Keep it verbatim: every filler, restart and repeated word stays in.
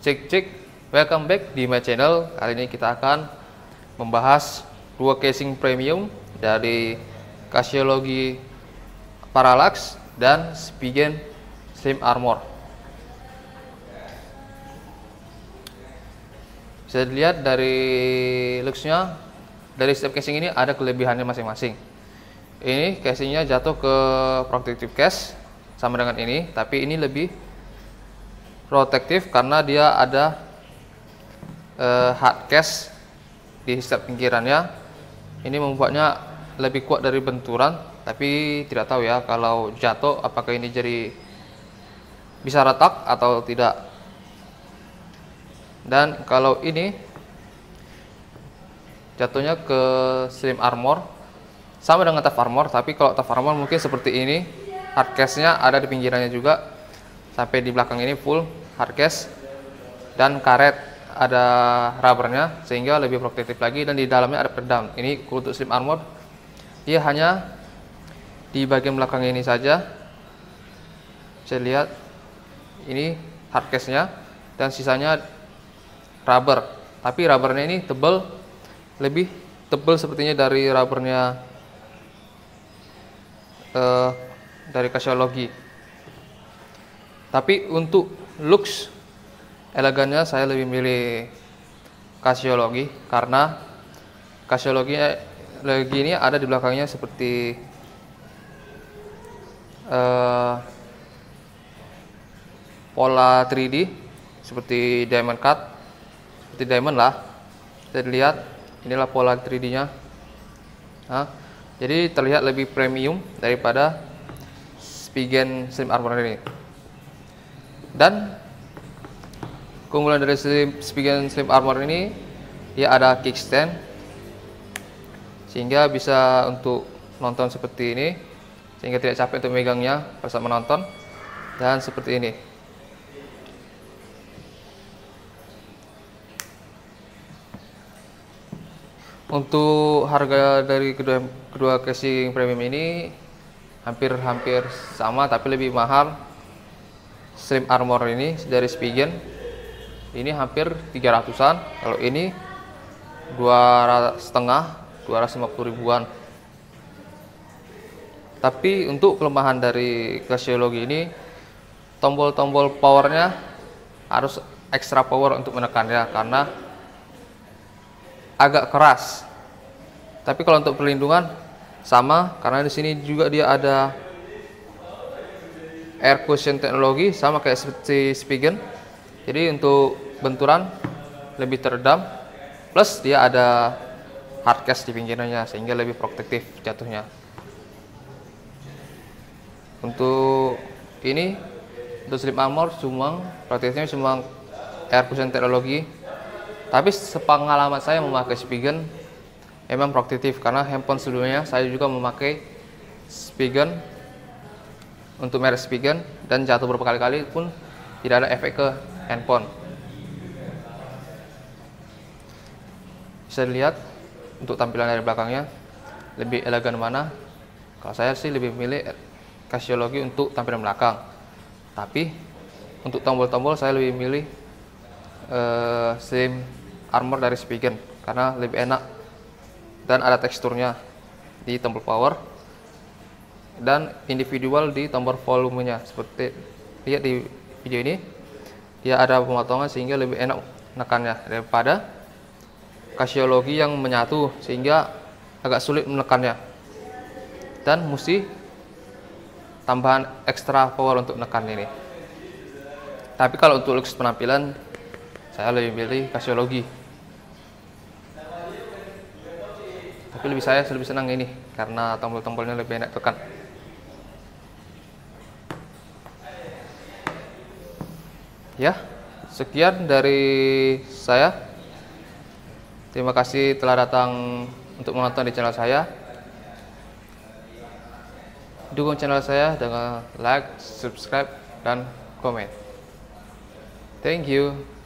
Cek cek, welcome back di my channel. Kali ini kita akan membahas dua casing premium dari Casiology Parallax dan Spigen Slim Armor. Bisa dilihat dari looksnya, dari setiap casing ini ada kelebihannya masing-masing. Ini casingnya jatuh ke protective case sama dengan ini, tapi ini lebih protektif karena dia ada uh, hard case di setiap pinggirannya. Ini membuatnya lebih kuat dari benturan, tapi tidak tahu ya kalau jatuh apakah ini jadi bisa retak atau tidak. Dan kalau ini jatuhnya ke Slim Armor sama dengan Tough Armor, tapi kalau Tough Armor mungkin seperti ini, hard case-nya ada di pinggirannya juga sampai di belakang ini full hard case, dan karet ada rubbernya sehingga lebih protektif lagi, dan di dalamnya ada peredam. Ini untuk Slim Armor dia hanya di bagian belakang ini saja. Saya lihat ini hard case-nya dan sisanya rubber, tapi rubbernya ini tebal, lebih tebal sepertinya dari rubbernya uh, dari Casiology. Tapi untuk looks elegannya saya lebih milih Casiology, karena Casiology lagi ini ada di belakangnya seperti uh, pola tiga D, seperti diamond cut, seperti diamond lah. Bisa dilihat inilah pola tiga D nya. Nah, jadi terlihat lebih premium daripada Spigen Slim Armor ini. Dan keunggulan dari Spigen Slim Armor ini, dia ada kickstand sehingga bisa untuk nonton seperti ini, sehingga tidak capek untuk megangnya pada saat menonton, dan seperti ini. Untuk harga dari kedua kedua casing premium ini hampir-hampir sama, tapi lebih mahal Slim Armor ini dari Spigen. Ini hampir tiga ratusan, kalau ini dua setengah, dua ratus lima puluh ribuan. Tapi untuk kelemahan dari Casiology ini, tombol-tombol powernya harus extra power untuk menekannya karena agak keras. Tapi kalau untuk perlindungan sama, karena di sini juga dia ada air cushion teknologi sama kayak seperti Spigen. Jadi untuk benturan lebih teredam, plus dia ada hard case di pinggirannya sehingga lebih protektif jatuhnya. Untuk ini, untuk Slim Armor cuma protektifnya cuma air cushion teknologi. Tapi sepengalaman saya memakai Spigen memang protektif, karena handphone sebelumnya saya juga memakai Spigen, untuk merek Spigen, dan jatuh beberapa kali-kali pun tidak ada efek ke handphone. Bisa dilihat untuk tampilan dari belakangnya lebih elegan mana. Kalau saya sih lebih milih Casiology untuk tampilan belakang, tapi untuk tombol-tombol saya lebih milih uh, Slim Armor dari Spigen karena lebih enak dan ada teksturnya di tombol power dan individual di tombol volumenya. Seperti lihat di video ini, dia ada pemotongan sehingga lebih enak menekannya daripada Casiology yang menyatu sehingga agak sulit menekannya, dan mesti tambahan ekstra power untuk menekan ini. Tapi kalau untuk looks penampilan, saya lebih pilih Casiology. Tapi lebih saya lebih senang ini karena tombol-tombolnya lebih enak tekan. Ya, sekian dari saya. Terima kasih telah datang untuk menonton di channel saya. Dukung channel saya dengan like, subscribe, dan komen. Thank you.